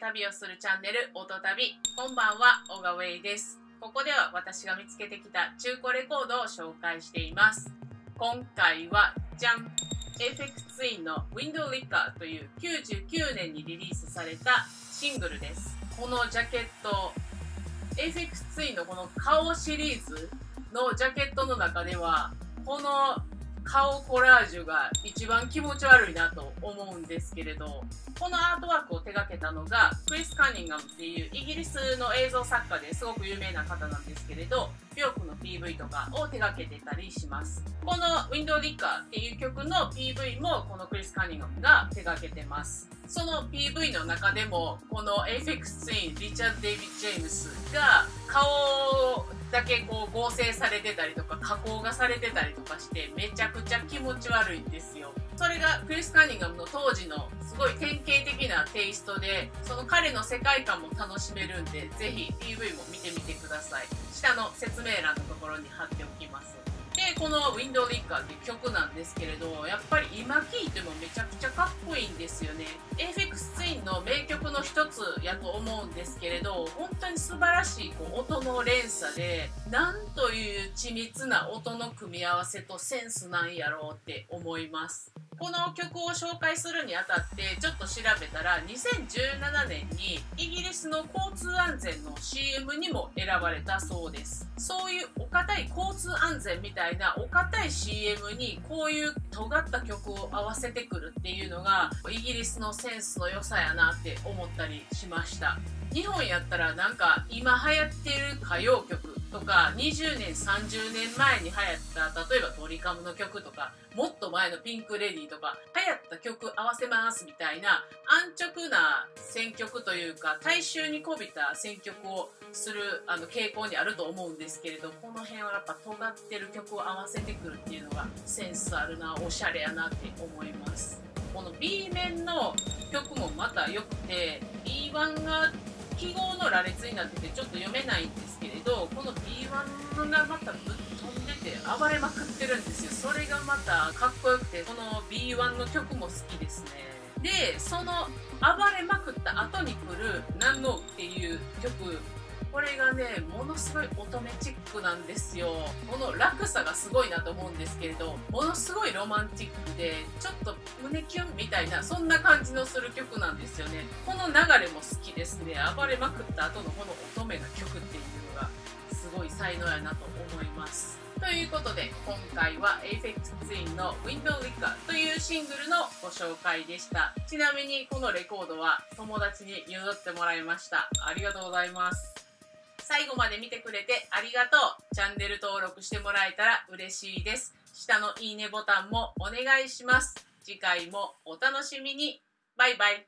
旅をするチャンネル音旅。こんばんは、オガウェイです。ここでは私が見つけてきた中古レコードを紹介しています。今回はじゃん、AFX Twin の Window Licker という99年にリリースされたシングルです。このジャケット、AFX Twin のこの顔シリーズのジャケットの中ではこの顔コラージュが一番気持ち悪いなと思うんですけれど、このアートワークを手掛けたのがクリス・カニンガムっていうイギリスの映像作家ですごく有名な方なんですけれど、ビョークの PV とかを手掛けてたりします。この Window Licker っていう曲の PV もこのクリス・カニンガムが手掛けてます。その PV の中でもこの AFX Twin リチャード・デイビッド・ジェームスが顔だけこう合成されてたりとか加工がされてたりとかしてめちゃくちゃ気持ち悪いんですよ。それがクリス・カニンガムの当時のすごい典型的なテイストで、その彼の世界観も楽しめるんで、ぜひ PV も見てみてください。下の説明欄のところに貼っておきます。で、この Window Licker っていう曲なんですけれど、やっぱり今聴いてもめちゃくちゃかっこいいんですよね。AFX Twin の名曲の一つやと思うんですけれど、本当に素晴らしい音の連鎖で、なんという緻密な音の組み合わせとセンスなんやろうって思います。この曲を紹介するにあたってちょっと調べたら、2017年にイギリスの交通安全の CM にも選ばれたそうです。そういうお堅い交通安全みたいなお堅い CM にこういう尖った曲を合わせてくるっていうのがイギリスのセンスの良さやなって思ったりしました。日本やったらなんか今流行ってる歌謡曲とか20年30年前に流行った例えばドリカムの曲とかもっと前のピンク・レディーとか流行った曲合わせますみたいな安直な選曲というか大衆にこびた選曲をする傾向にあると思うんですけれど、この辺はやっぱ尖ってる曲を合わせてくるっていうのがセンスあるな、おしゃれやなって思います。この B 面の曲もまた良くて B1 が記号の羅列になっててちょっと読めないんですけれど、この B1 がまたぶっ飛んでて暴れまくってるんですよ。それがまたかっこよくて、この B1 の曲も好きですね。で、その暴れまくった後に来る「ナノ」っていう曲、これがねものすごい乙女チックなんですよ。この落差がすごいなと思うんですけれど、ものすごいロマンチックでちょっと胸キュンみたいなそんな感じのする曲なんですよね。この流れも好きですね。暴れまくった後のこの乙女な曲っていうのがすごい才能やなと思います。ということで今回は AFX Twin の Window Licker というシングルのご紹介でした。ちなみにこのレコードは友達に譲ってもらいました。ありがとうございます。最後まで見てくれてありがとう。チャンネル登録してもらえたら嬉しいです。下のいいねボタンもお願いします。次回もお楽しみに。バイバイ。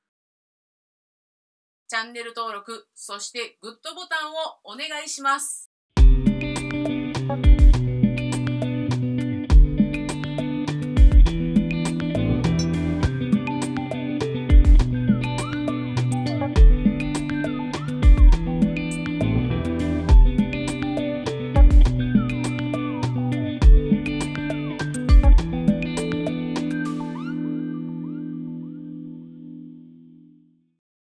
チャンネル登録、そしてグッドボタンをお願いします。